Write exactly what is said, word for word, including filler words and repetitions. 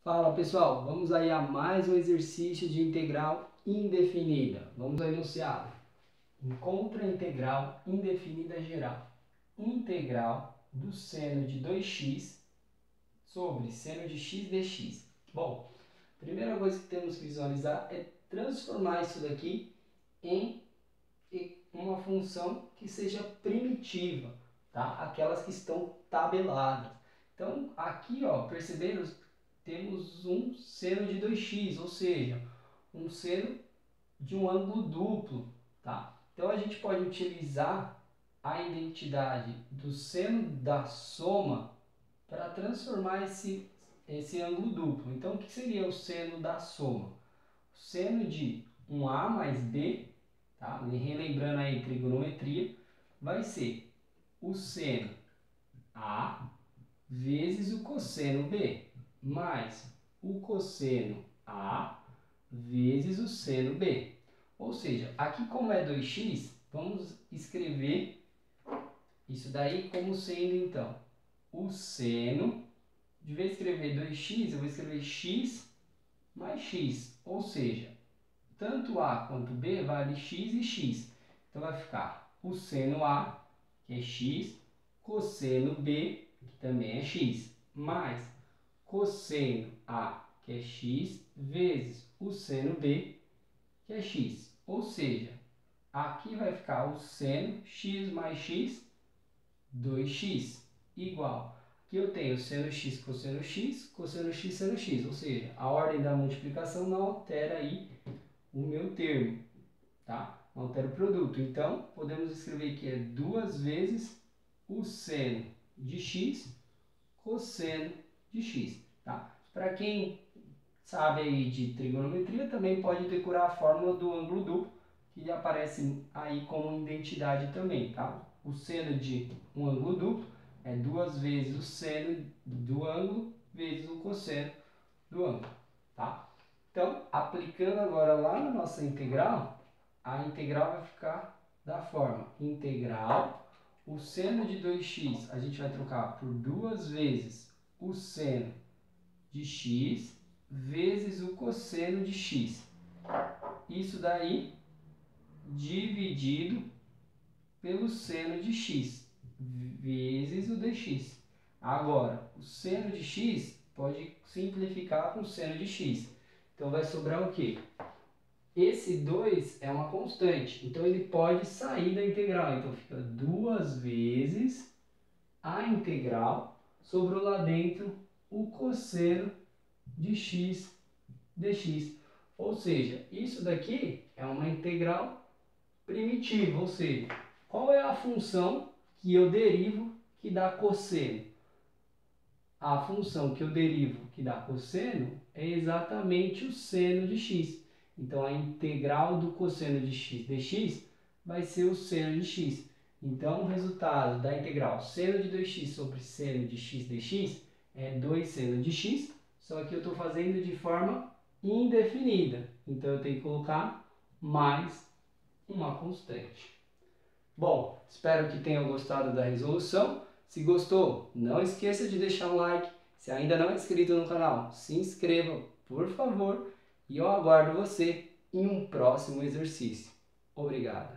Fala pessoal, vamos aí a mais um exercício de integral indefinida. Vamos ao enunciado. Encontra a integral indefinida geral. Integral do seno de dois x sobre seno de x dx. Bom, a primeira coisa que temos que visualizar é transformar isso daqui em uma função que seja primitiva, tá? Aquelas que estão tabeladas. Então, aqui, ó, perceberam? Temos um seno de dois x, ou seja, um seno de um ângulo duplo, tá? Então a gente pode utilizar a identidade do seno da soma para transformar esse, esse ângulo duplo. Então o que seria o seno da soma? O seno de um a mais b, tá? Relembrando aí trigonometria, vai ser o seno a vezes o cosseno b, mais o cosseno A vezes o seno B. Ou seja, aqui como é dois x, vamos escrever isso daí como sendo então o seno, de vez de escrever dois x, eu vou escrever x mais x. Ou seja, tanto A quanto B vale x e x. Então vai ficar o seno A, que é x, cosseno B, que também é x, mais cosseno A, que é x, vezes o seno B, que é x. Ou seja, aqui vai ficar o seno x mais x, dois x, igual. Aqui eu tenho seno x, cosseno x, cosseno x, seno x. Ou seja, a ordem da multiplicação não altera aí o meu termo, tá? Não altera o produto. Então, podemos escrever que é duas vezes o seno de x, cosseno de x, tá? Para quem sabe aí de trigonometria, também pode decorar a fórmula do ângulo duplo, que aparece aí como identidade também, tá? O seno de um ângulo duplo é duas vezes o seno do ângulo vezes o cosseno do ângulo, tá? Então, aplicando agora lá na nossa integral, a integral vai ficar da forma integral, o seno de dois x a gente vai trocar por duas vezes o seno de x vezes o cosseno de x. Isso daí dividido pelo seno de x vezes o dx. Agora, o seno de x pode simplificar com o seno de x. Então vai sobrar o quê? Esse dois é uma constante, então ele pode sair da integral. Então fica duas vezes a integral, sobrou lá dentro o cosseno de x dx. Ou seja, isso daqui é uma integral primitiva, ou seja, qual é a função que eu derivo que dá cosseno? A função que eu derivo que dá cosseno é exatamente o seno de x. Então, a integral do cosseno de x dx vai ser o seno de x. Então, o resultado da integral seno de dois x sobre seno de x dx é dois seno de x, só que eu estou fazendo de forma indefinida. Então, eu tenho que colocar mais uma constante. Bom, espero que tenham gostado da resolução. Se gostou, não esqueça de deixar um like. Se ainda não é inscrito no canal, se inscreva, por favor. E eu aguardo você em um próximo exercício. Obrigado.